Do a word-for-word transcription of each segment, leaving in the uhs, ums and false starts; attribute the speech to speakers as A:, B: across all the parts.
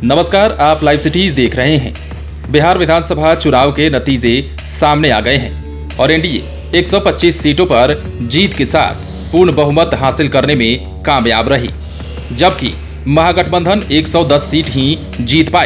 A: नमस्कार, आप live cities देख रहे हैं। बिहार विधानसभा चुनाव के नतीजे सामने आ गए हैं और एनडीए एक सौ पच्चीस सीटों पर जीत के साथ पूर्ण बहुमत हासिल करने में कामयाब रही, जबकि महागठबंधन एक सौ दस सीट ही जीत पाई।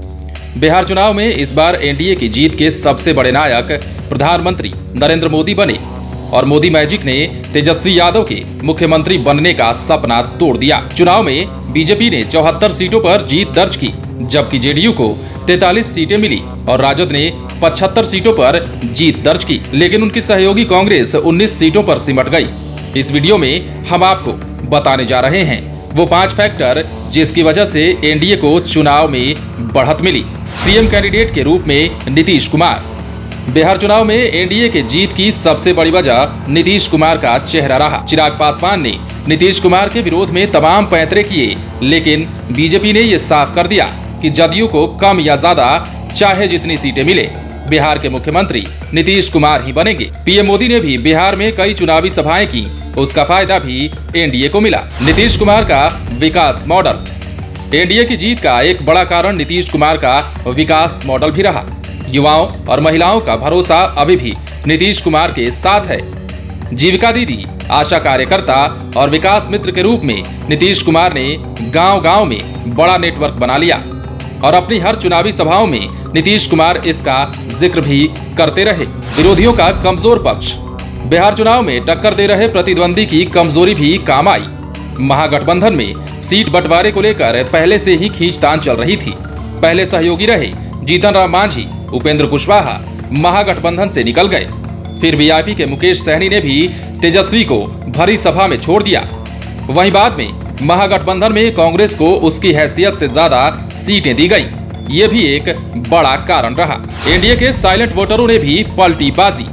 A: बिहार चुनाव में इस बार एनडीए की जीत के सबसे बड़े नायक प्रधानमंत्री नरेंद्र मोदी बने और मोदी मैजिक ने तेजस्वी यादव के मुख्यमंत्री बनने का सपना तोड़ दिया। चुनाव में बीजेपी ने चौहत्तर सीटों पर जीत दर्ज की, जबकि जेडीयू को तैंतालीस सीटें मिली और राजद ने पचहत्तर सीटों पर जीत दर्ज की, लेकिन उनकी सहयोगी कांग्रेस उन्नीस सीटों पर सिमट गई। इस वीडियो में हम आपको बताने जा रहे हैं वो पांच फैक्टर जिसकी वजह से एनडीए को चुनाव में बढ़त मिली। सीएम कैंडिडेट के रूप में नीतीश कुमार। बिहार चुनाव में एनडीए के जीत की सबसे बड़ी वजह नीतीश कुमार का चेहरा रहा। चिराग पासवान ने नीतीश कुमार के विरोध में तमाम पैंतरे किए, लेकिन बीजेपी ने ये साफ कर दिया कि जदयू को कम या ज्यादा चाहे जितनी सीटें मिले, बिहार के मुख्यमंत्री नीतीश कुमार ही बनेंगे। पीएम मोदी ने भी बिहार में कई चुनावी सभाएं की, उसका फायदा भी एनडीए को मिला। नीतीश कुमार का विकास मॉडल। एनडीए की जीत का एक बड़ा कारण नीतीश कुमार का विकास मॉडल भी रहा। युवाओं और महिलाओं का भरोसा अभी भी नीतीश कुमार के साथ है। जीविका दीदी, आशा कार्यकर्ता और विकास मित्र के रूप में नीतीश कुमार ने गांव-गांव में बड़ा नेटवर्क बना लिया और अपनी हर चुनावी सभाओं में नीतीश कुमार इसका जिक्र भी करते रहे। विरोधियों का कमजोर पक्ष। बिहार चुनाव में टक्कर दे रहे प्रतिद्वंदी की कमजोरी भी काम आई। महागठबंधन में सीट बंटवारे को लेकर पहले से ही खींचतान चल रही थी। पहले सहयोगी रहे जीतन राम मांझी, उपेंद्र कुशवाहा महागठबंधन से निकल गए। फिर वीआईपी के मुकेश सहनी ने भी तेजस्वी को भरी सभा में छोड़ दिया। वहीं बाद में महागठबंधन में कांग्रेस को उसकी हैसियत से ज्यादा सीटें दी गई। ये भी एक बड़ा कारण रहा। एनडीए के साइलेंट वोटरों ने भी पलटी बाजी।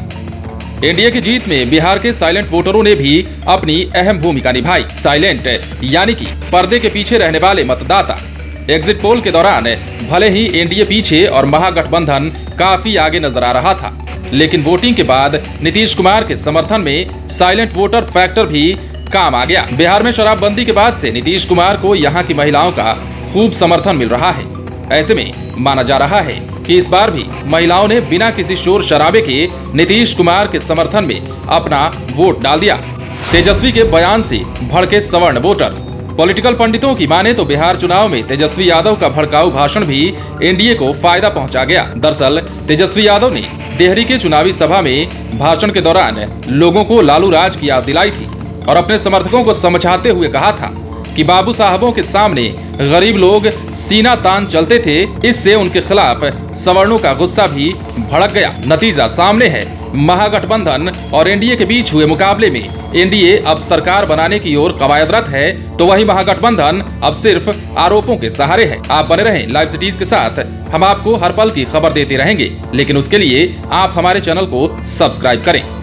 A: एनडीए की जीत में बिहार के साइलेंट वोटरों ने भी अपनी अहम भूमिका निभाई। साइलेंट यानी कि पर्दे के पीछे रहने वाले मतदाता। एग्जिट पोल के दौरान भले ही एनडीए पीछे और महागठबंधन काफी आगे नजर आ रहा था, लेकिन वोटिंग के बाद नीतीश कुमार के समर्थन में साइलेंट वोटर फैक्टर भी काम आ गया। बिहार में शराबबंदी के बाद से नीतीश कुमार को यहां की महिलाओं का खूब समर्थन मिल रहा है। ऐसे में माना जा रहा है कि इस बार भी महिलाओं ने बिना किसी शोर शराबे के नीतीश कुमार के समर्थन में अपना वोट डाल दिया। तेजस्वी के बयान से भड़के सवर्ण वोटर। पॉलिटिकल पंडितों की माने तो बिहार चुनाव में तेजस्वी यादव का भड़काऊ भाषण भी एनडीए को फायदा पहुंचा गया। दरअसल तेजस्वी यादव ने डेहरी के चुनावी सभा में भाषण के दौरान लोगों को लालू राज की याद दिलाई थी और अपने समर्थकों को समझाते हुए कहा था कि बाबू साहबों के सामने गरीब लोग सीना तान चलते थे। इससे उनके खिलाफ सवर्णों का गुस्सा भी भड़क गया। नतीजा सामने है। महागठबंधन और एनडीए के बीच हुए मुकाबले में एनडीए अब सरकार बनाने की ओर कवायदरत है, तो वही महागठबंधन अब सिर्फ आरोपों के सहारे है। आप बने रहें लाइव सिटीज के साथ। हम आपको हर पल की खबर देते रहेंगे, लेकिन उसके लिए आप हमारे चैनल को सब्सक्राइब करें।